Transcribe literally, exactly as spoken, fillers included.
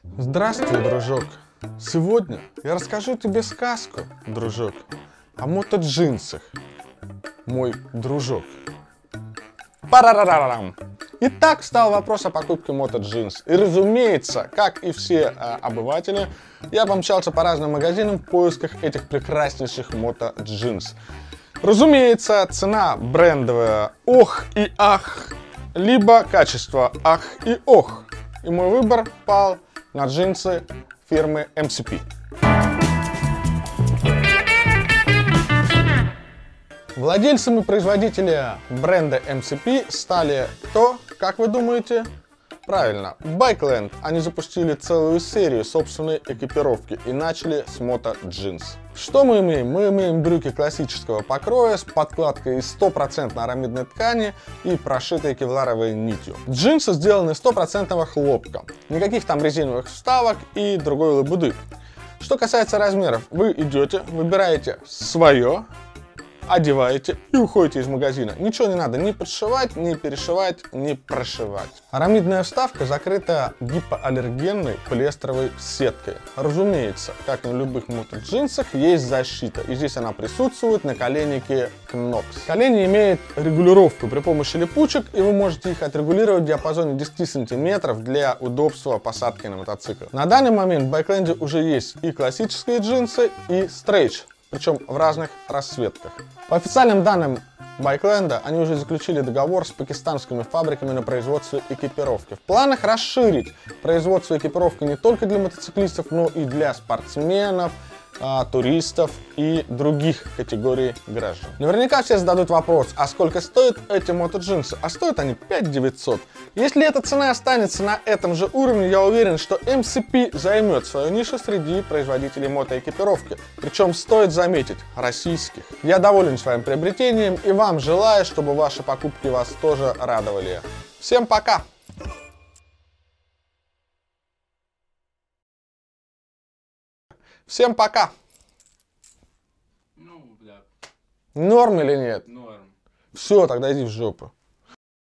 Здравствуй, дружок. Сегодня я расскажу тебе сказку, дружок, о мотоджинсах, мой дружок. Парарарарам. Итак, встал вопрос о покупке мотоджинс. И разумеется, как и все э, обыватели, я помчался по разным магазинам в поисках этих прекраснейших мотоджинс. Разумеется, цена брендовая ох и ах, либо качество ах и ох. И мой выбор пал на джинсы фирмы эм си пи. Владельцами производителя бренда эм си пи стали кто, как вы думаете? Правильно, Bikeland. Они запустили целую серию собственной экипировки и начали с мото-джинс. Что мы имеем? Мы имеем брюки классического покроя с подкладкой из стопроцентной арамидной ткани и прошитой кевларовой нитью. Джинсы сделаны из стопроцентного хлопка. Никаких там резиновых вставок и другой лабуды. Что касается размеров, вы идете, выбираете свое, одеваете и уходите из магазина. Ничего не надо ни подшивать, ни перешивать, ни прошивать. Арамидная вставка закрыта гипоаллергенной полиэстеровой сеткой. Разумеется, как и на любых мотоджинсах, есть защита. И здесь она присутствует на коленнике Knox. Колени имеют регулировку при помощи липучек, и вы можете их отрегулировать в диапазоне десяти сантиметров для удобства посадки на мотоцикл. На данный момент в Bikeland уже есть и классические джинсы, и стрейч. Причем в разных расцветках. По официальным данным Bikeland, они уже заключили договор с пакистанскими фабриками на производство экипировки. В планах расширить производство экипировки не только для мотоциклистов, но и для спортсменов, туристов и других категорий граждан. Наверняка все зададут вопрос, а сколько стоят эти мотоджинсы? А стоят они пять тысяч девятьсот. Если эта цена останется на этом же уровне, я уверен, что эм си пи займет свою нишу среди производителей мотоэкипировки. Причем стоит заметить, российских. Я доволен своим приобретением и вам желаю, чтобы ваши покупки вас тоже радовали. Всем пока! Всем пока! Ну, бля. Норм или нет? Норм. Все, тогда иди в жопу.